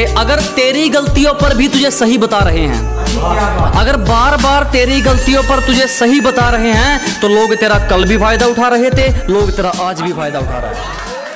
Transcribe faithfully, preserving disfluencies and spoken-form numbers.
अगर तेरी गलतियों पर भी तुझे सही बता रहे हैं, अगर बार बार तेरी गलतियों पर तुझे सही बता रहे हैं, तो लोग तेरा कल भी फायदा उठा रहे थे, लोग तेरा आज भी फायदा उठा रहे हैं।